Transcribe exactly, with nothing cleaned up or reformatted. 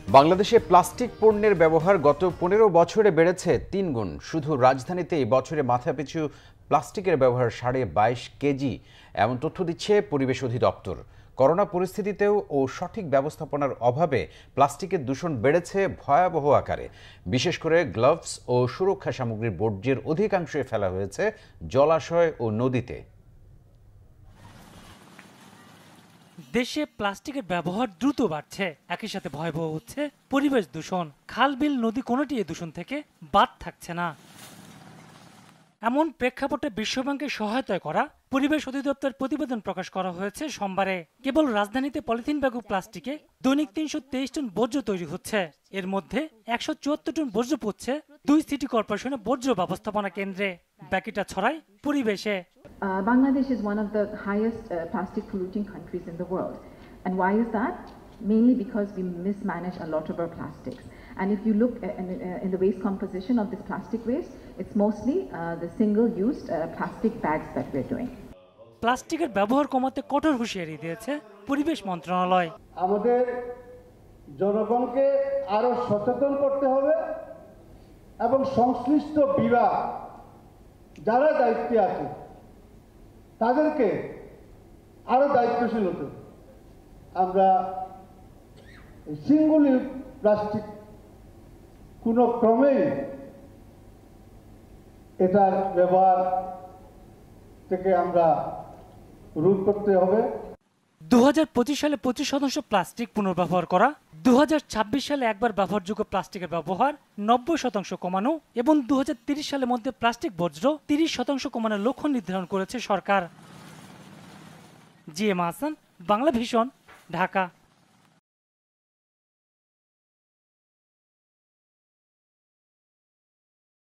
বাংলাদেশে প্লাস্টিক পণ্যের ব্যবহার গত পনেরো বছরে বেড়েছে তিন গুণ। শুধু রাজধানীতেই বছরে মাথাপিছু প্লাস্টিকের ব্যবহার সাড়ে বাইশ কেজি, এমন তথ্য দিচ্ছে পরিবেশ অধিদপ্তর। করোনা পরিস্থিতিতেও ও সঠিক ব্যবস্থাপনার অভাবে প্লাস্টিকের দূষণ বেড়েছে ভয়াবহ আকারে। বিশেষ করে গ্লাভস ও সুরক্ষা সামগ্রীর বর্জ্যের অধিকাংশই ফেলা হয়েছে জলাশয় ও নদীতে। দেশে প্লাস্টিকের ব্যবহার দ্রুত বাড়ছে, একই সাথে ভয়াবহ হচ্ছে পরিবেশ দূষণ। খাল, বিল, নদী কোনোটি এই দূষণ থেকে বাদ থাকছে না। এমন প্রেক্ষাপটে বিশ্বব্যাংকের সহায়তায় করা পরিবেশ অধিদপ্তর প্রতিবেদন প্রকাশ করা হয়েছে সোমবারে। কেবল রাজধানীতে পলিথিন ব্যাগ ও প্লাস্টিকে দৈনিক তিনশো তেইশ টন বর্জ্য তৈরি হচ্ছে। এর মধ্যে একশো চুয়াত্তর টন বর্জ্য পড়ছে দুই সিটি কর্পোরেশনের বর্জ্য ব্যবস্থাপনা কেন্দ্রে। বাকিটা ছড়ায় পরিবেশে। Uh, Bangladesh is one of the highest uh, plastic polluting countries in the world. And why is that? Mainly because we mismanage a lot of our plastics. And if you look at, in, uh, in the waste composition of this plastic waste, it's mostly uh, the single-used uh, plastic bags that we're doing. প্লাস্টিকের ব্যবহার কমাতে কঠোর হুঁশিয়ারি দিয়েছে পরিবেশ মন্ত্রণালয়। আমাদের জনগণকে আরো সচেতন করতে হবে এবং সংশ্লিষ্ট বিভাগ যারা দায়িত্বে আছে তাদেরকে আরো দায়িত্বশীল হতে। আমরা সিঙ্গল ইউজ প্লাস্টিক কোনো ক্রমেই এটার ব্যবহার থেকে আমরা রোধ করতে হবে। দু হাজার পঁচিশ সালে পঁচিশ শতাংশ প্লাস্টিক পুনর্ব্যবহার করা, দু হাজার ছাব্বিশ সালে একবার ব্যবহারযোগ্য প্লাস্টিকের ব্যবহার নব্বই শতাংশ কমানো এবং দু হাজার তিরিশ সালের মধ্যে প্লাস্টিক বর্জ্য তিরিশ শতাংশ কমানোর লক্ষ্য নির্ধারণ করেছে সরকার। G M Hasan, Bangla vision, Dhaka.